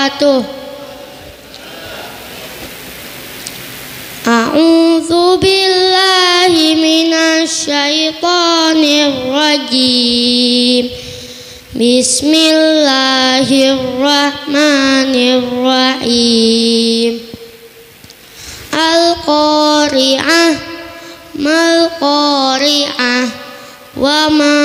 wabarakatuh. A'udzu billahi minasy syaithanir rajim. Bismillahirrahmanirrahim. Al-Qari'ah mal-Qari'ah wa ma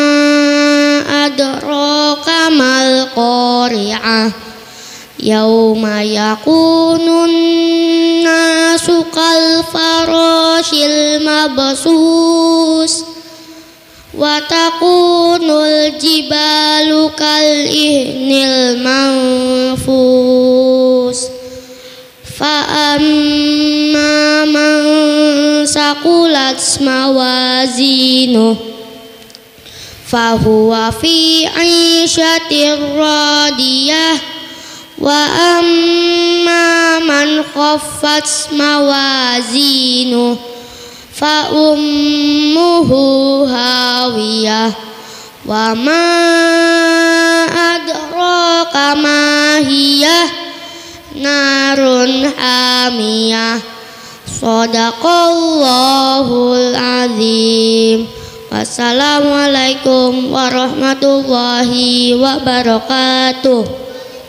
adraka mal-Qari'ah yauma yakunun nasu kal farashil mabsus wa takunul jibalu kal ihnil manfus fa amma man saqulat mawazinuh fa huwa fi 'ishatir radiyah wa amma man khaffat mawazinuh fa ummuhu hawiyah wa ma adraka ma hiyah narun hamiyah. Shadaqallahul azim. Wassalamualaikum warahmatullahi wabarakatuh.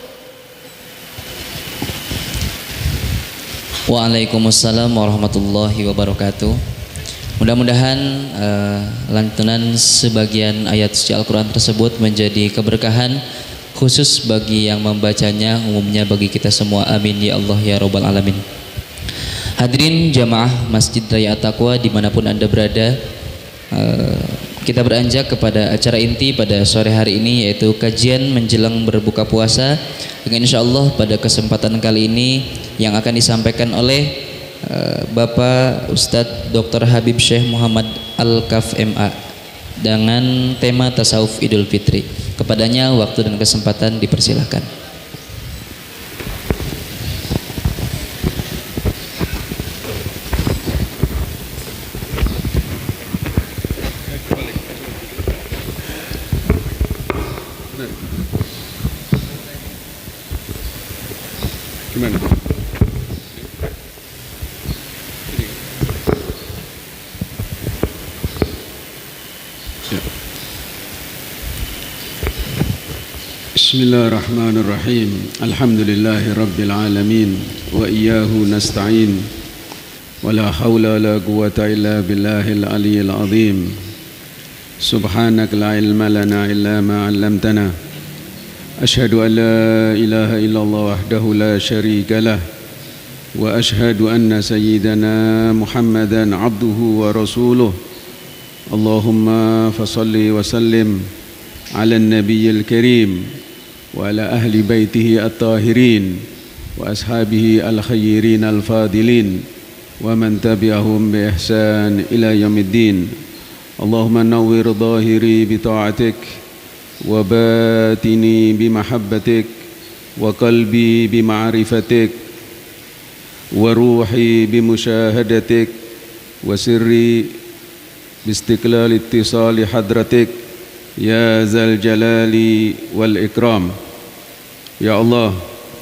Waalaikumsalam warahmatullahi wabarakatuh. Mudah-mudahan lantunan sebagian ayat suci Al-Quran tersebut menjadi keberkahan khusus bagi yang membacanya, umumnya bagi kita semua. Amin ya Allah ya Rabbal Alamin. Hadirin jamaah Masjid Raya At-Taqwa dimanapun Anda berada, kita beranjak kepada acara inti pada sore hari ini, yaitu kajian menjelang berbuka puasa, dengan insya Allah pada kesempatan kali ini yang akan disampaikan oleh Bapak Ustadz Dr. Habib Syekh Muhammad Al-Kaf MA dengan tema Tasawuf Idul Fitri. Kepadanya waktu dan kesempatan dipersilahkan. Gimana? Bismillahirrahmanirrahim. Alhamdulillahi rabbil alamin wa iyyahu nasta'in wa la hawla wa la quwwata illa billahil aliyyil azim. Subhanaka la ilma lana illa ma 'allamtana. أشهد أن لا إله إلا الله وحده لا شريك له وأشهد أن سيدنا محمدا عبده ورسوله اللهم فصل وسلم على النبي الكريم وعلى أهل بيته الطاهرين وأصحابه الخيرين الفاضلين ومن تبعهم بإحسان إلى يوم الدين اللهم نور ظاهري بطاعتك وباطني بمحبتك وقلبي بمعرفتك وروحي بمشاهدتك وسري باستقلال اتصال حضرتك يا ذا الجلال والإكرام. Ya Allah,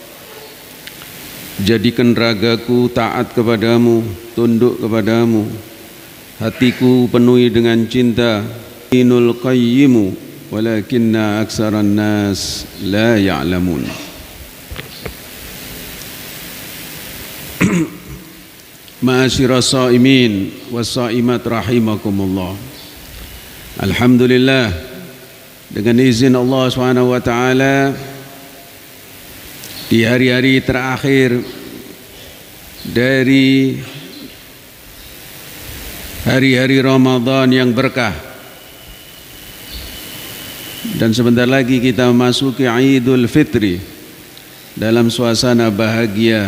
jadikan ragaku taat kepadamu, tunduk kepadamu, hatiku penuhi dengan cinta. Inul qayyimu walakinna aksaran nas la ya'lamun. Ma'asyiras shaimin was shaimat rahimakumullah. Alhamdulillah, dengan izin Allah Subhanahu wa taala, di hari-hari terakhir dari hari-hari Ramadan yang berkah, dan sebentar lagi kita memasuki Idul Fitri dalam suasana bahagia.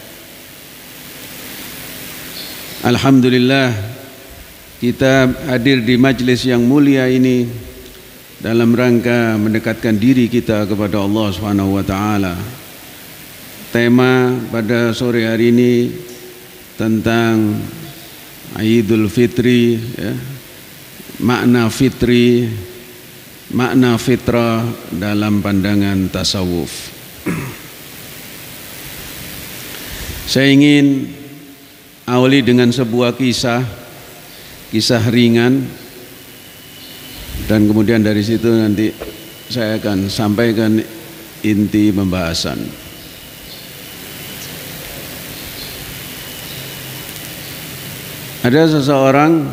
Alhamdulillah, kita hadir di majlis yang mulia ini dalam rangka mendekatkan diri kita kepada Allah Subhanahu wa taala. Tema pada sore hari ini tentang Idul Fitri, ya, makna fitri, makna fitrah dalam pandangan tasawuf. Saya ingin awali dengan sebuah kisah ringan, dan kemudian dari situ nanti saya akan sampaikan inti pembahasan. Ada seseorang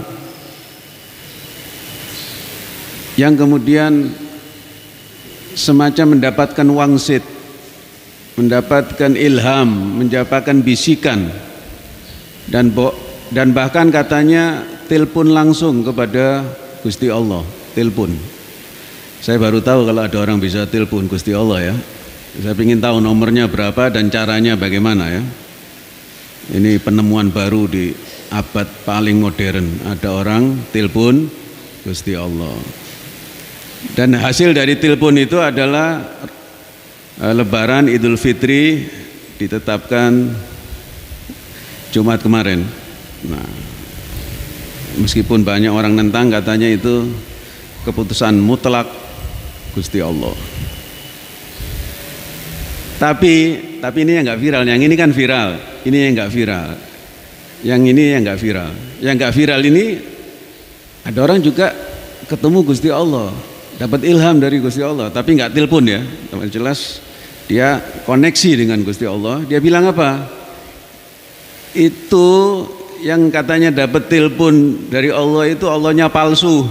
yang kemudian semacam mendapatkan wangsit, mendapatkan ilham, mendapatkan bisikan, dan bahkan katanya telepon langsung kepada Gusti Allah. Telepon. Saya baru tahu kalau ada orang bisa telepon Gusti Allah ya. Saya ingin tahu nomornya berapa dan caranya bagaimana ya. Ini penemuan baru di abad paling modern. Ada orang telepon Gusti Allah. Dan hasil dari telepon itu adalah Lebaran Idul Fitri ditetapkan Jumat kemarin. Nah, meskipun banyak orang nentang, katanya itu keputusan mutlak Gusti Allah. Tapi ini yang nggak viral. Yang ini kan viral. Ini yang nggak viral. Yang ini yang nggak viral. Yang nggak viral ini ada orang juga ketemu Gusti Allah, dapat ilham dari Gusti Allah, tapi nggak telepon ya. Jelas dia koneksi dengan Gusti Allah. Dia bilang apa? Itu yang katanya dapat telepon dari Allah itu Allahnya palsu.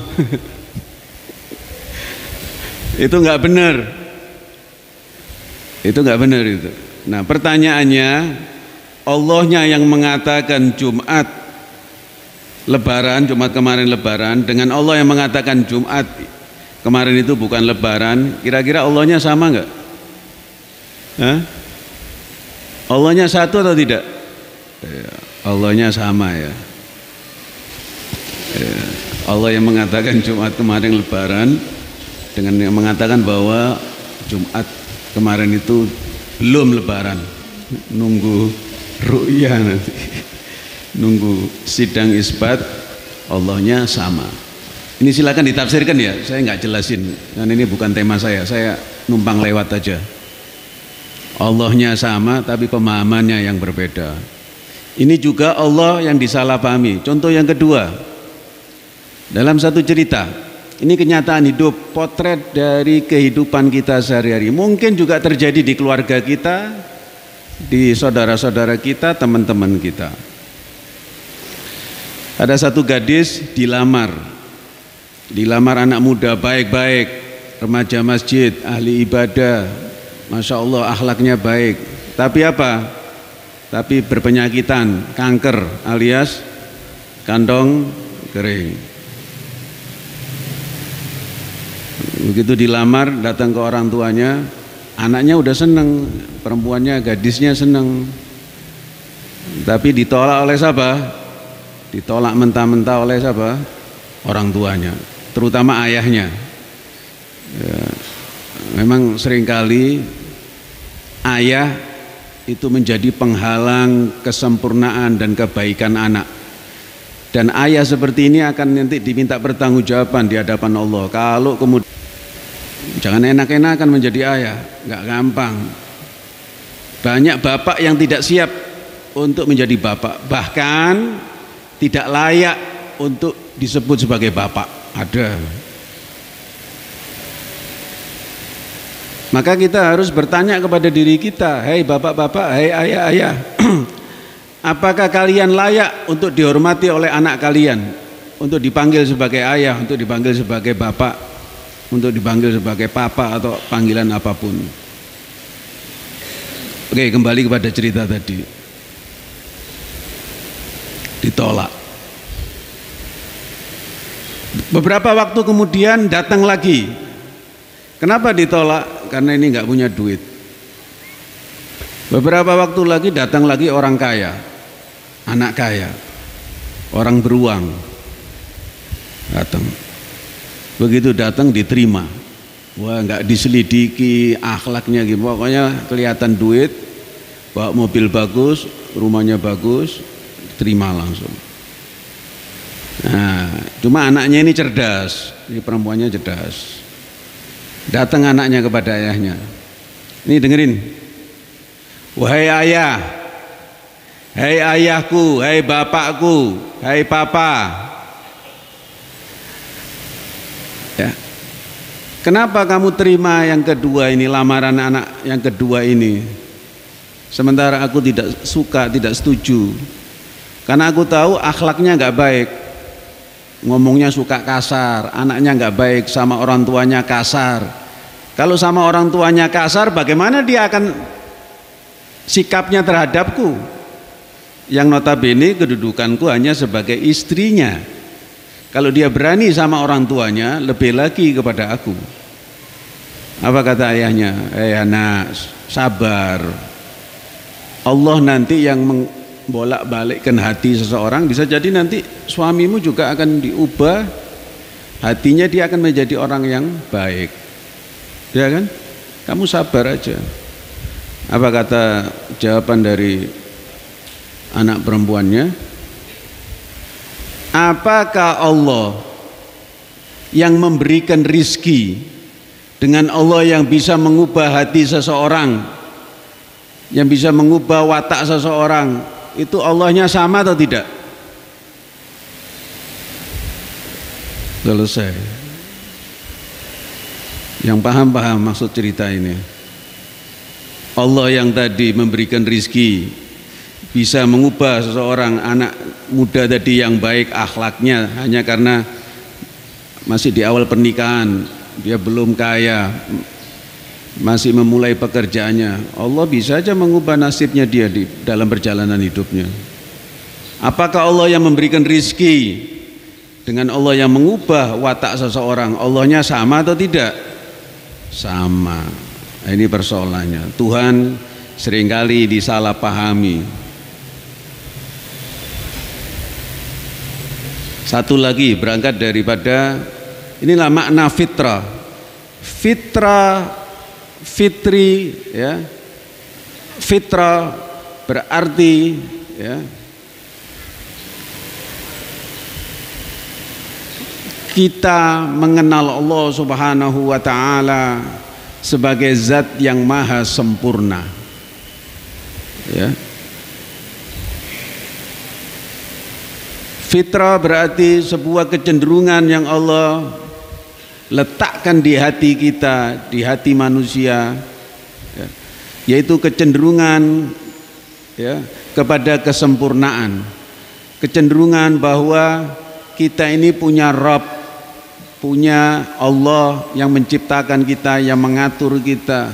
Itu nggak benar. Itu nggak benar itu. Nah, pertanyaannya, Allahnya yang mengatakan Jumat Lebaran, Jumat kemarin Lebaran, dengan Allah yang mengatakan Jumat kemarin itu bukan Lebaran, kira-kira Allahnya sama nggak? Allahnya satu atau tidak? Allahnya sama ya. Allah yang mengatakan Jumat kemarin Lebaran dengan yang mengatakan bahwa Jumat kemarin itu belum Lebaran, nunggu ru'yah nanti, nunggu sidang isbat, Allahnya sama. Ini silakan ditafsirkan ya, saya nggak jelasin, dan ini bukan tema saya numpang lewat aja. Allahnya sama tapi pemahamannya yang berbeda. Ini juga Allah yang disalahpahami. Contoh yang kedua, dalam satu cerita, ini kenyataan hidup, potret dari kehidupan kita sehari-hari. Mungkin juga terjadi di keluarga kita, di saudara-saudara kita, teman-teman kita. Ada satu gadis dilamar anak muda baik-baik, remaja masjid, ahli ibadah, Masya Allah akhlaknya baik. Tapi apa? Tapi berpenyakitan, kanker alias kandung kering. Begitu dilamar, datang ke orang tuanya, anaknya udah seneng, perempuannya, gadisnya seneng. Tapi ditolak oleh siapa? Ditolak mentah-mentah oleh siapa? Orang tuanya, terutama ayahnya. Ya, memang seringkali ayah itu menjadi penghalang kesempurnaan dan kebaikan anak. Dan ayah seperti ini akan nanti diminta pertanggungjawaban di hadapan Allah. Kalau kemudian jangan enak-enakan menjadi ayah, nggak gampang. Banyak bapak yang tidak siap untuk menjadi bapak, bahkan tidak layak untuk disebut sebagai bapak. Ada. Maka kita harus bertanya kepada diri kita, hei bapak-bapak, hei ayah-ayah, apakah kalian layak untuk dihormati oleh anak kalian, untuk dipanggil sebagai ayah, untuk dipanggil sebagai bapak, untuk dipanggil sebagai papa atau panggilan apapun? Oke, kembali kepada cerita tadi. Ditolak. Beberapa waktu kemudian datang lagi. Kenapa ditolak? Karena ini nggak punya duit. Beberapa waktu lagi datang lagi orang kaya, anak kaya, orang beruang datang. Begitu datang diterima. Wah, nggak diselidiki akhlaknya gitu. Pokoknya kelihatan duit, bawa mobil bagus, rumahnya bagus, terima langsung. Nah, cuma anaknya ini cerdas, ini perempuannya cerdas. Datang anaknya kepada ayahnya. Ini dengerin. Wahai ayah, Hei ayahku, hei bapakku, hei papa. Ya. Kenapa kamu terima yang kedua ini, lamaran anak yang kedua ini? Sementara aku tidak suka, tidak setuju. Karena aku tahu akhlaknya nggak baik. Ngomongnya suka kasar, anaknya nggak baik, sama orang tuanya kasar. Kalau sama orang tuanya kasar, bagaimana dia akan sikapnya terhadapku? Yang notabene kedudukanku hanya sebagai istrinya. Kalau dia berani sama orang tuanya, lebih lagi kepada aku. Apa kata ayahnya? Anak, sabar. Allah nanti yang membolak-balikkan hati seseorang. Bisa jadi nanti suamimu juga akan diubah hatinya, dia akan menjadi orang yang baik. Ya kan? Kamu sabar aja. Apa kata jawaban dari anak perempuannya? Apakah Allah yang memberikan rizki dengan Allah yang bisa mengubah hati seseorang, yang bisa mengubah watak seseorang, itu Allahnya sama atau tidak? Selesai. Yang paham maksud cerita ini. Allah yang tadi memberikan rizki, bisa mengubah seseorang, anak muda tadi yang baik akhlaknya, hanya karena masih di awal pernikahan, dia belum kaya, masih memulai pekerjaannya. Allah bisa aja mengubah nasibnya dia di dalam perjalanan hidupnya. Apakah Allah yang memberikan rizki dengan Allah yang mengubah watak seseorang, Allahnya sama atau tidak? Sama. Ini persoalannya. Tuhan seringkali disalahpahami. Satu lagi, berangkat daripada inilah makna fitrah. Fitri, ya. Fitrah berarti, ya, kita mengenal Allah Subhanahu wa taala sebagai zat yang maha sempurna. Ya. Fitrah berarti sebuah kecenderungan yang Allah letakkan di hati kita, di hati manusia, ya, yaitu kecenderungan, ya, kepada kesempurnaan, kecenderungan bahwa kita ini punya Rabb, punya Allah yang menciptakan kita, yang mengatur kita.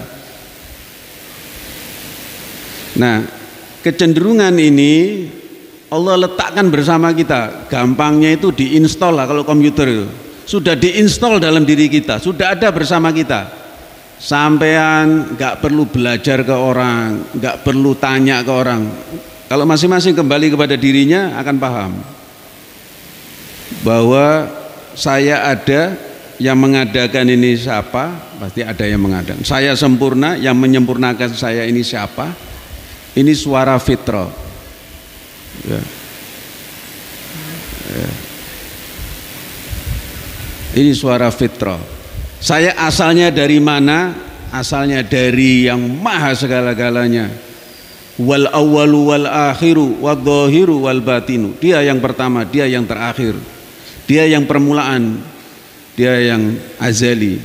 Nah, kecenderungan ini Allah letakkan bersama kita. Gampangnya itu diinstal lah, kalau komputer itu sudah diinstal dalam diri kita, sudah ada bersama kita. Sampean nggak perlu belajar ke orang, nggak perlu tanya ke orang. Kalau masing-masing kembali kepada dirinya akan paham bahwa saya ada, yang mengadakan ini siapa, pasti ada yang mengadakan. Saya sempurna, yang menyempurnakan saya ini siapa. Ini suara fitrah. Ya. Ya. Ini suara fitrah. Saya asalnya dari mana? Asalnya dari yang maha segala-galanya. Wal awwalu wal akhiru wal dhahiru wal batinu. Dia yang pertama, dia yang terakhir. Dia yang permulaan, dia yang azali.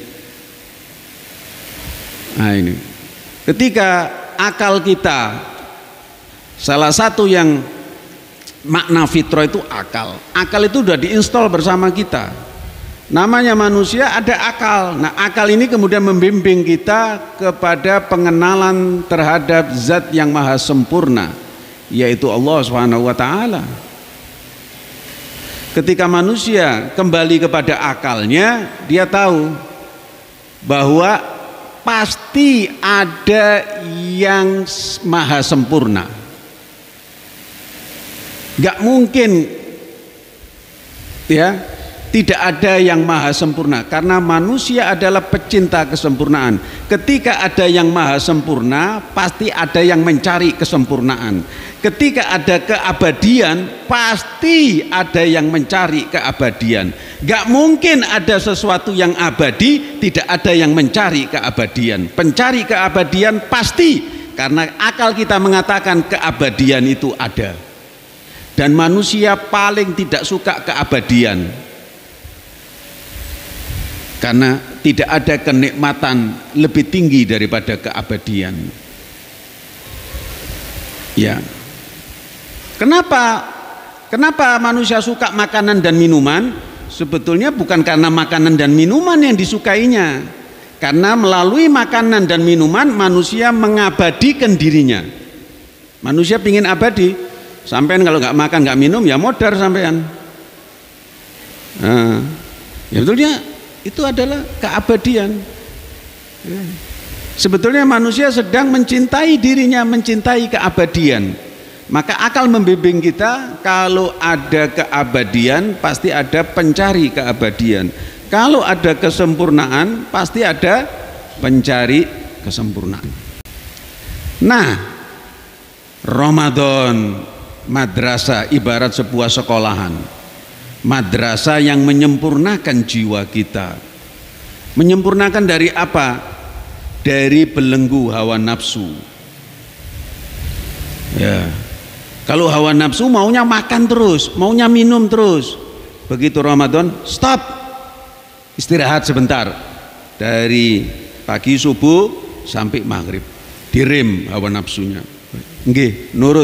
Nah ini. Ketika akal kita, salah satu yang makna fitrah itu akal. Akal itu sudah diinstal bersama kita. Namanya manusia ada akal. Nah, akal ini kemudian membimbing kita kepada pengenalan terhadap zat yang maha sempurna, yaitu Allah Subhanahu wa taala. Ketika manusia kembali kepada akalnya, dia tahu bahwa pasti ada yang maha sempurna. Gak mungkin, ya, tidak ada yang maha sempurna, karena manusia adalah pecinta kesempurnaan. Ketika ada yang maha sempurna, pasti ada yang mencari kesempurnaan. Ketika ada keabadian, pasti ada yang mencari keabadian. Gak mungkin ada sesuatu yang abadi, tidak ada yang mencari keabadian. Pencari keabadian pasti, karena akal kita mengatakan keabadian itu ada, dan manusia paling tidak suka keabadian karena tidak ada kenikmatan lebih tinggi daripada keabadian. Ya, kenapa manusia suka makanan dan minuman? Sebetulnya bukan karena makanan dan minuman yang disukainya, karena melalui makanan dan minuman manusia mengabadikan dirinya. Manusia pingin abadi. Sampean kalau nggak makan nggak minum ya modar sampean. Ya betulnya itu adalah keabadian. Ya. Sebetulnya manusia sedang mencintai dirinya, mencintai keabadian. Maka akal membimbing kita, kalau ada keabadian pasti ada pencari keabadian. Kalau ada kesempurnaan pasti ada pencari kesempurnaan. Nah, Ramadan madrasah ibarat sebuah sekolahan. Madrasah yang menyempurnakan jiwa kita. Menyempurnakan dari apa? Dari belenggu hawa nafsu. Ya. Kalau hawa nafsu maunya makan terus, maunya minum terus. Begitu Ramadan, stop. Istirahat sebentar. Dari pagi subuh sampai maghrib. Direm hawa nafsunya. Nggih, nurut.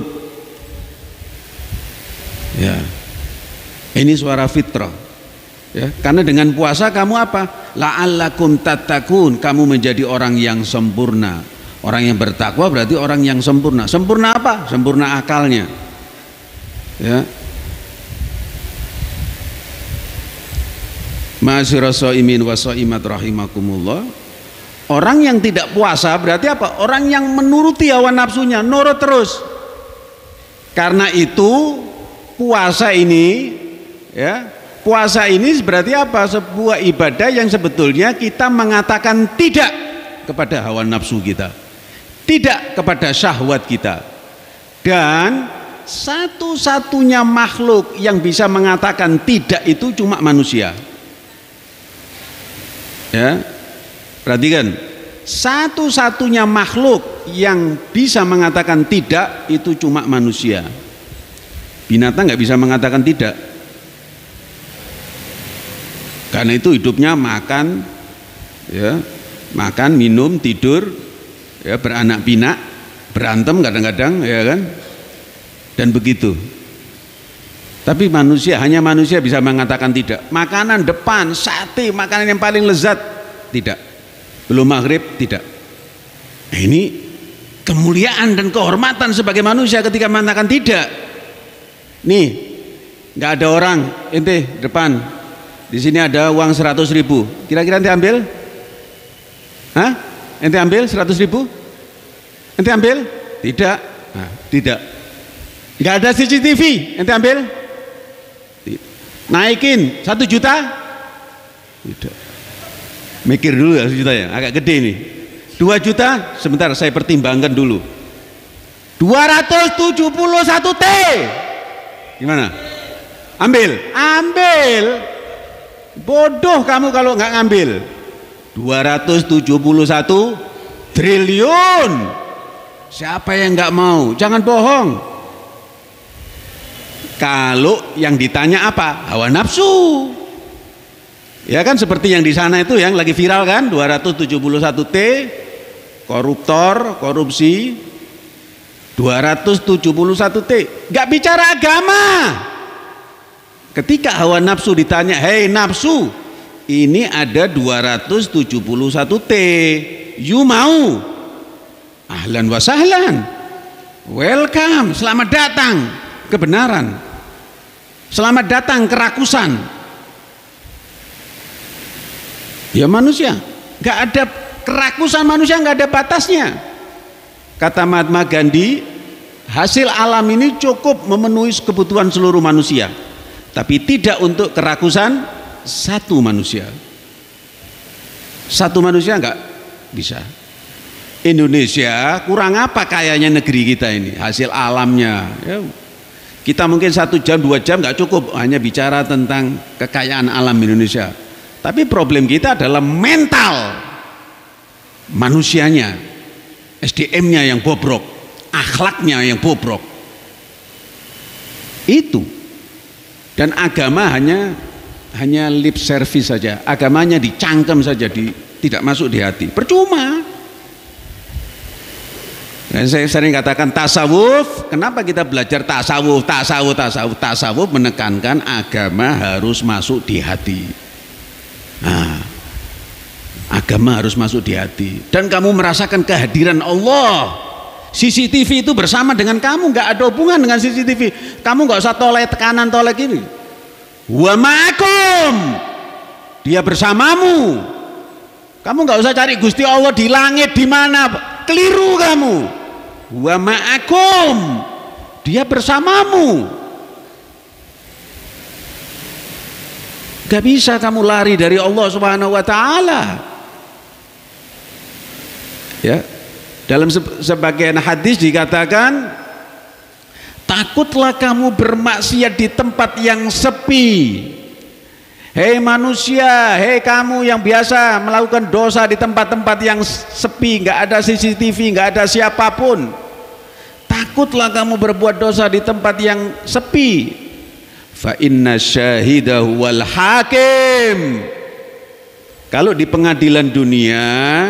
Ya. Ini suara fitrah. Ya, karena dengan puasa kamu apa? La'allakum tattaqun, kamu menjadi orang yang sempurna. Orang yang bertakwa berarti orang yang sempurna. Sempurna apa? Sempurna akalnya. Ya. Ma'asyiras shaimin wa shaimat rahimakumullah. Orang yang tidak puasa berarti apa? Orang yang menuruti hawa nafsunya, nurut terus. Karena itu puasa ini, ya, puasa ini berarti apa? Sebuah ibadah yang sebetulnya kita mengatakan tidak kepada hawa nafsu kita, tidak kepada syahwat kita. Dan satu-satunya makhluk yang bisa mengatakan tidak itu cuma manusia. Ya, perhatikan, satu-satunya makhluk yang bisa mengatakan tidak itu cuma manusia. Binatang nggak bisa mengatakan tidak. Karena itu hidupnya makan, ya, makan, minum, tidur, ya, beranak pinak, berantem kadang-kadang, ya kan, dan begitu. Tapi manusia, hanya manusia bisa mengatakan tidak. Makanan depan, sate, makanan yang paling lezat, tidak. Belum maghrib, tidak. Nah, ini kemuliaan dan kehormatan sebagai manusia ketika mengatakan tidak. Nih, nggak ada orang, ente depan, di sini ada uang 100.000. Kira-kira ente ambil? Hah? Ente ambil 100.000? Ente ambil? Tidak. Nah, tidak. Nggak ada CCTV, ente ambil? Naikin 1 juta? Tidak. Mikir dulu ya, 1 juta ya, agak gede nih. 2 juta? Sebentar saya pertimbangkan dulu. 271 T. Gimana? Ambil? Ambil. Bodoh kamu kalau nggak ngambil. 271 triliun. Siapa yang nggak mau? Jangan bohong. Kalau yang ditanya apa? Hawa nafsu. Ya kan, seperti yang di sana itu yang lagi viral kan, 271 T, koruptor, korupsi, 271 T. Gak bicara agama. Ketika hawa nafsu ditanya, hei nafsu, ini ada 271 T, you mau? Ahlan wa sahlan, welcome, selamat datang kebenaran. Selamat datang kerakusan. Ya manusia, nggak ada kerakusan manusia, nggak ada batasnya. Kata Mahatma Gandhi, hasil alam ini cukup memenuhi kebutuhan seluruh manusia, tapi tidak untuk kerakusan satu manusia. Satu manusia nggak bisa. Indonesia kurang apa kayanya negeri kita ini, hasil alamnya. Ya. Kita mungkin 1 jam 2 jam nggak cukup hanya bicara tentang kekayaan alam Indonesia. Tapi problem kita adalah mental manusianya. SDM-nya yang bobrok, akhlaknya yang bobrok. Itu. Dan agama hanya lip service saja, agamanya dicangkem saja, tidak masuk di hati. Percuma. Dan saya sering katakan tasawuf, kenapa kita belajar tasawuf? Tasawuf menekankan agama harus masuk di hati. Nah, agama harus masuk di hati. Dan kamu merasakan kehadiran Allah. CCTV itu bersama dengan kamu, nggak ada hubungan dengan CCTV. Kamu nggak usah toleh kanan toleh kiri. Wa ma'akum, dia bersamamu. Kamu nggak usah cari Gusti Allah di langit di mana, keliru kamu. Wa ma'akum, dia bersamamu. Gak bisa kamu lari dari Allah Subhanahu wa taala. Ya. Dalam sebagian hadis dikatakan, takutlah kamu bermaksiat di tempat yang sepi. Hei manusia, hei kamu yang biasa melakukan dosa di tempat-tempat yang sepi, nggak ada CCTV, nggak ada siapapun. Takutlah kamu berbuat dosa di tempat yang sepi. Fa inna syahidahu wal hakim. Kalau di pengadilan dunia,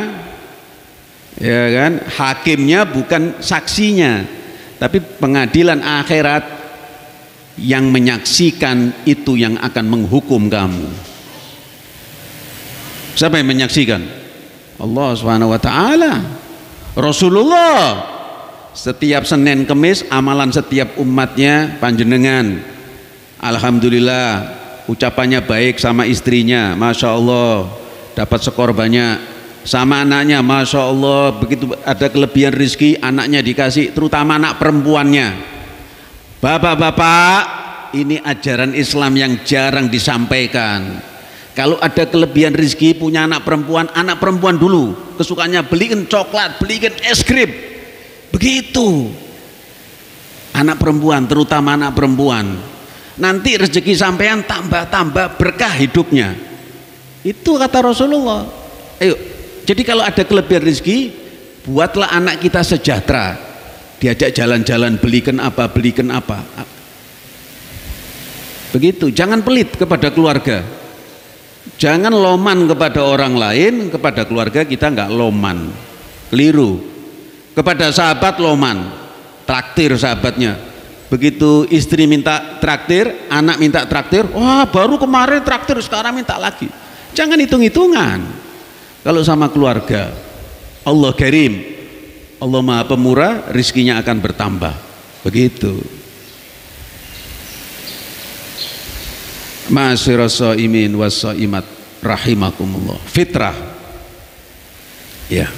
ya kan, hakimnya bukan saksinya, tapi pengadilan akhirat yang menyaksikan itu yang akan menghukum kamu. Siapa yang menyaksikan? Allah Subhanahu wa taala. Rasulullah. Setiap Senin Kemis amalan setiap umatnya panjenengan. Alhamdulillah, ucapannya baik sama istrinya, Masya Allah, dapat skor banyak. Sama anaknya, Masya Allah, begitu ada kelebihan rezeki, anaknya dikasih, terutama anak perempuannya. Bapak-bapak, ini ajaran Islam yang jarang disampaikan. Kalau ada kelebihan rezeki punya anak perempuan dulu, kesukaannya belikan coklat, belikan es krim, begitu. Anak perempuan, terutama anak perempuan, nanti rezeki sampean tambah berkah hidupnya. Itu kata Rasulullah. Ayo, jadi kalau ada kelebihan rezeki, buatlah anak kita sejahtera. Diajak jalan-jalan, belikan apa. Begitu, jangan pelit kepada keluarga. Jangan loman kepada orang lain, kepada keluarga kita nggak loman. Keliru. Kepada sahabat loman, traktir sahabatnya. Begitu istri minta traktir, anak minta traktir, wah baru kemarin traktir, sekarang minta lagi. Jangan hitung-hitungan. Kalau sama keluarga, Allah Karim, Allah Maha Pemurah, rizkinya akan bertambah. Begitu. Ma'asyiras shaimin was shaimat rahimakumullah. Fitrah. Ya.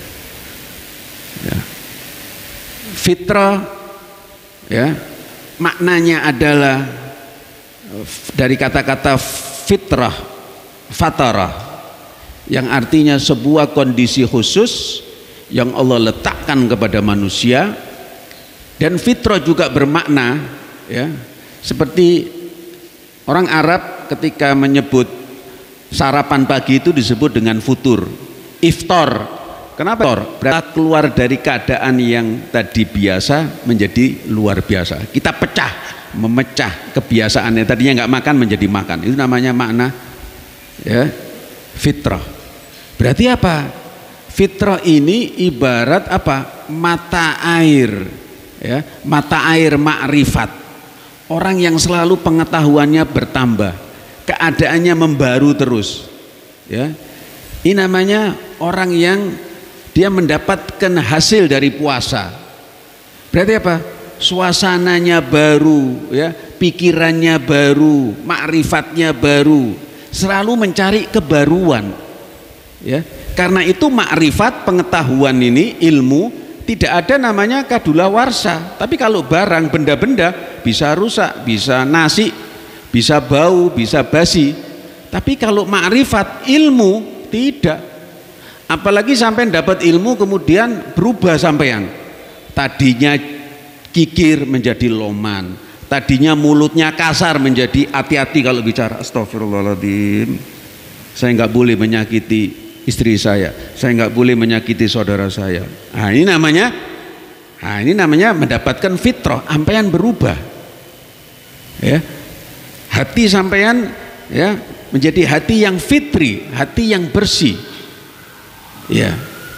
Fitrah, ya, maknanya adalah dari kata-kata fitrah, fatarah, yang artinya sebuah kondisi khusus yang Allah letakkan kepada manusia. Dan fitrah juga bermakna, ya, seperti orang Arab ketika menyebut sarapan pagi itu disebut dengan futur, iftar. Kenapa? Berarti keluar dari keadaan yang tadi biasa menjadi luar biasa. Kita memecah kebiasaannya, tadinya nggak makan menjadi makan. Itu namanya makna, ya, fitrah. Berarti apa? Fitrah ini ibarat apa? Mata air, ya, mata air ma'rifat. Orang yang selalu pengetahuannya bertambah, keadaannya membaru terus, ya. Ini namanya orang yang dia mendapatkan hasil dari puasa. Berarti apa? Suasananya baru, ya, pikirannya baru, ma'rifatnya baru, selalu mencari kebaruan, ya. Karena itu ma'rifat, pengetahuan ini, ilmu, tidak ada namanya kadaluarsa. Tapi kalau barang, benda-benda bisa rusak, bisa nasi, bisa bau, bisa basi. Tapi kalau ma'rifat, ilmu, tidak. Apalagi sampai dapat ilmu kemudian berubah sampean. Tadinya kikir menjadi loman, tadinya mulutnya kasar menjadi hati-hati kalau bicara. Astagfirullahaladzim, saya nggak boleh menyakiti istri saya nggak boleh menyakiti saudara saya. Nah, ini namanya mendapatkan fitrah, sampean berubah. Ya. Hati sampean ya menjadi hati yang fitri, hati yang bersih. Ya.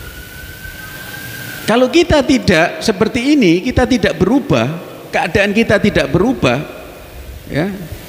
Kalau kita tidak seperti ini, kita tidak berubah, keadaan kita tidak berubah, ya,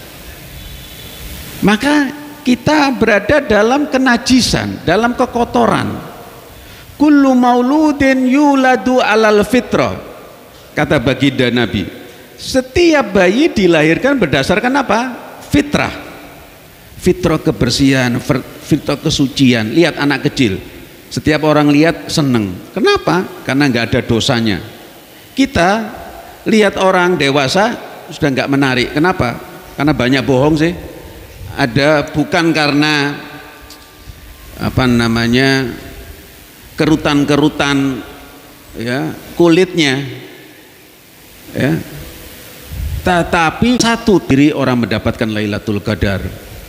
maka kita berada dalam kenajisan, dalam kekotoran. Kullu mauludin yuladu alal fitrah, kata baginda Nabi. Setiap bayi dilahirkan berdasarkan apa? Fitrah. Fitrah kebersihan, fitrah kesucian. Lihat anak kecil, setiap orang lihat seneng. Kenapa? Karena nggak ada dosanya. Kita lihat orang dewasa sudah nggak menarik. Kenapa? Karena banyak bohong sih. Ada bukan karena apa namanya kerutan-kerutan ya kulitnya, ya, tetapi satu diri orang mendapatkan Lailatul Qadar.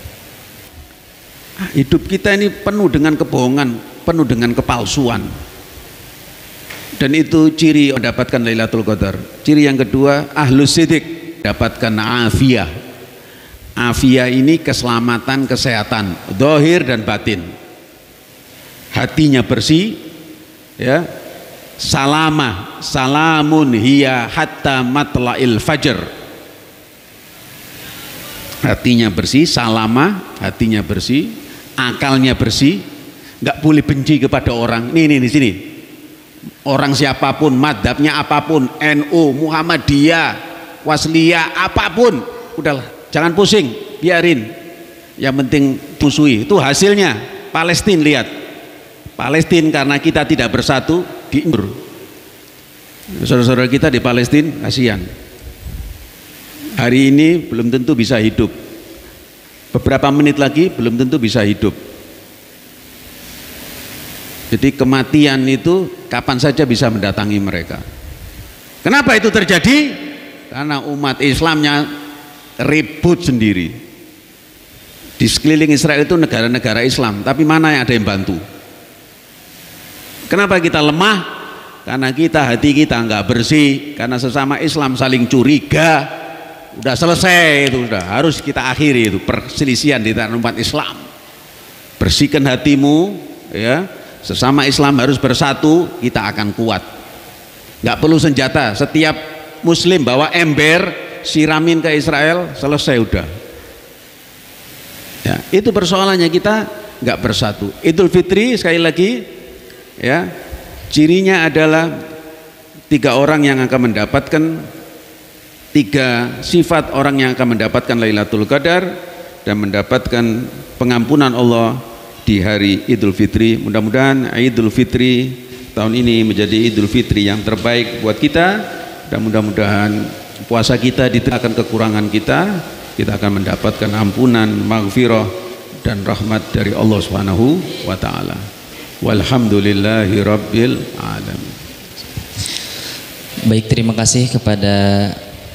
Hidup kita ini penuh dengan kebohongan, penuh dengan kepalsuan, dan itu ciri mendapatkan Lailatul Qadar. Ciri yang kedua, ahlus sidik, dapatkan afiyah. Afiyah ini keselamatan, kesehatan zahir dan batin. Hatinya bersih, ya, salamun hiya hatta matla'il fajr. Hatinya bersih, hatinya bersih, akalnya bersih, nggak boleh benci kepada orang. Nih di sini, orang siapapun, madhabnya apapun, NU, Muhammadiyah, Wasliyah, apapun, udahlah. Jangan pusing, biarin. Yang penting musuhi. Itu hasilnya. Palestina, lihat. Palestina karena kita tidak bersatu diinjur. Saudara-saudara kita di Palestina kasihan. Hari ini belum tentu bisa hidup. Beberapa menit lagi belum tentu bisa hidup. Jadi kematian itu kapan saja bisa mendatangi mereka. Kenapa itu terjadi? Karena umat Islamnya ribut sendiri. Di sekeliling Israel itu negara-negara Islam, tapi mana yang ada yang bantu? Kenapa kita lemah? Karena hati kita nggak bersih, karena sesama Islam saling curiga. Udah selesai itu, udah harus kita akhiri itu perselisihan di antara umat Islam. Bersihkan hatimu, ya. Sesama Islam harus bersatu, kita akan kuat. Nggak perlu senjata. Setiap Muslim bawa ember, siramin ke Israel, selesai udah. Ya, itu persoalannya, kita nggak bersatu. Idul Fitri sekali lagi, ya, cirinya adalah 3 orang yang akan mendapatkan 3 sifat orang yang akan mendapatkan Lailatul Qadar dan mendapatkan pengampunan Allah di hari Idul Fitri. Mudah-mudahan Idul Fitri tahun ini menjadi Idul Fitri yang terbaik buat kita, dan mudah-mudahan puasa kita akan kekurangan kita akan mendapatkan ampunan, maghfirah dan rahmat dari Allah Subhanahu wa taala. Walhamdulillahi rabbil alamin. Baik, terima kasih kepada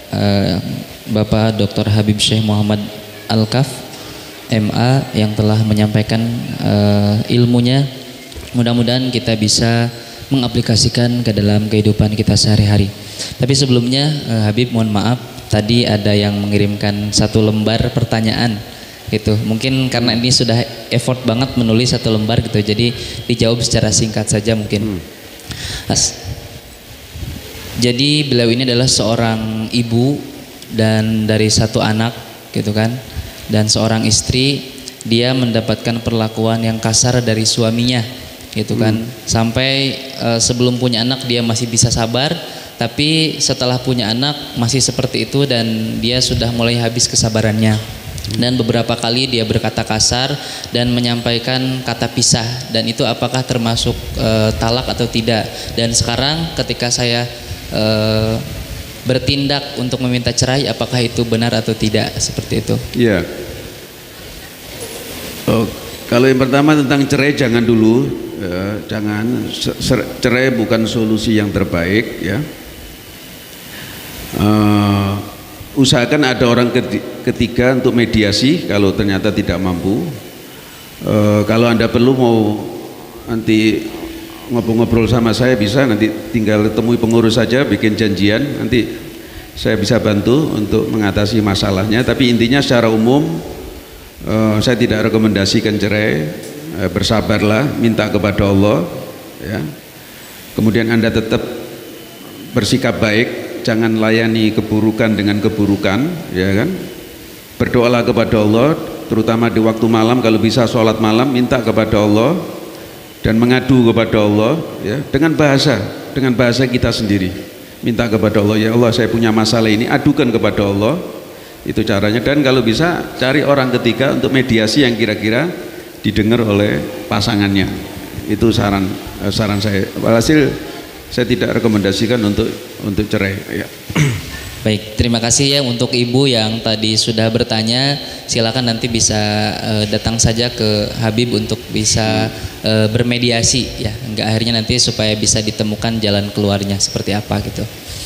Bapak Dr. Habib Syekh Muhammad Al-Kaf MA yang telah menyampaikan ilmunya. Mudah-mudahan kita bisa mengaplikasikan ke dalam kehidupan kita sehari-hari. Tapi sebelumnya Habib mohon maaf, tadi ada yang mengirimkan 1 lembar pertanyaan gitu. Mungkin karena ini sudah effort banget menulis 1 lembar gitu, jadi dijawab secara singkat saja mungkin. Jadi beliau ini adalah seorang ibu dan dari 1 anak gitu kan, dan seorang istri. Dia mendapatkan perlakuan yang kasar dari suaminya gitu kan, sampai sebelum punya anak dia masih bisa sabar, tapi setelah punya anak masih seperti itu dan dia sudah mulai habis kesabarannya. Dan beberapa kali dia berkata kasar dan menyampaikan kata pisah, dan itu apakah termasuk talak atau tidak? Dan sekarang ketika saya bertindak untuk meminta cerai, apakah itu benar atau tidak? Seperti itu. Iya. Kalau yang pertama tentang cerai, jangan dulu, jangan. Cerai bukan solusi yang terbaik, ya. Usahakan ada orang ketiga untuk mediasi kalau ternyata tidak mampu. Kalau Anda perlu mau nanti ngobrol-ngobrol sama saya bisa, nanti tinggal temui pengurus saja, bikin janjian, nanti saya bisa bantu untuk mengatasi masalahnya. Tapi intinya secara umum saya tidak rekomendasikan cerai, bersabarlah, minta kepada Allah ya. Kemudian Anda tetap bersikap baik, jangan layani keburukan dengan keburukan ya kan. Berdoalah kepada Allah, terutama di waktu malam, kalau bisa sholat malam, minta kepada Allah dan mengadu kepada Allah ya, dengan bahasa kita sendiri. Minta kepada Allah, ya Allah saya punya masalah ini, adukan kepada Allah, itu caranya. Dan kalau bisa cari orang ketiga untuk mediasi yang kira-kira didengar oleh pasangannya. Itu saran saya. Walhasil saya tidak rekomendasikan untuk cerai ya. Baik, terima kasih ya untuk ibu yang tadi sudah bertanya. Silakan nanti bisa datang saja ke Habib untuk bisa bermediasi ya, enggak akhirnya nanti supaya bisa ditemukan jalan keluarnya seperti apa gitu.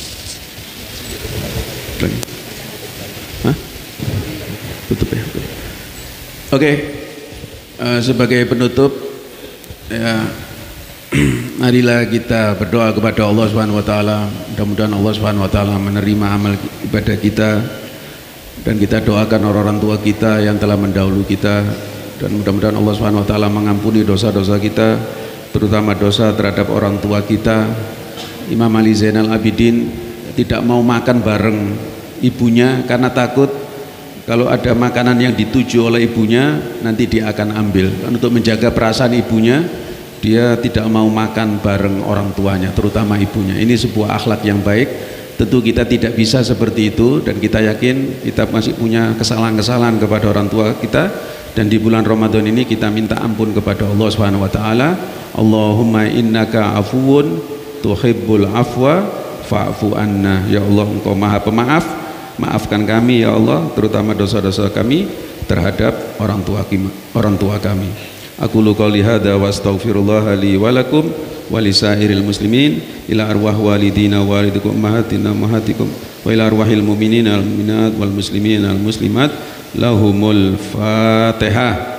Hah? Tutup ya. Oke. Sebagai penutup ya, marilah kita berdoa kepada Allah Subhanahu wa taala. Mudah-mudahan Allah Subhanahu wa taala menerima amal ibadah kita, dan kita doakan orang-orang tua kita yang telah mendahului kita, dan mudah-mudahan Allah Subhanahu wa taala mengampuni dosa-dosa kita, terutama dosa terhadap orang tua kita. Imam Ali Zainal Abidin tidak mau makan bareng ibunya karena takut kalau ada makanan yang dituju oleh ibunya nanti dia akan ambil. Dan untuk menjaga perasaan ibunya, dia tidak mau makan bareng orang tuanya, terutama ibunya. Ini sebuah akhlak yang baik. Tentu kita tidak bisa seperti itu, dan kita yakin kita masih punya kesalahan-kesalahan kepada orang tua kita. Dan di bulan Ramadan ini kita minta ampun kepada Allah Subhanahu wa taala. Allahumma innaka afuwun tuhibbul afwa fa'fu anna. Ya Allah, Engkau Maha Pemaaf, maafkan kami ya Allah, terutama dosa-dosa kami terhadap orang tua kami. Aku qouli hadza wa astaghfirullah li wa lakum wa lisairil muslimin ila arwah walidina walidikum ummahatina ummahatikum wa ila arwahil mu'minina wal mu'minat wal muslimina wal muslimat lahumul Fatihah.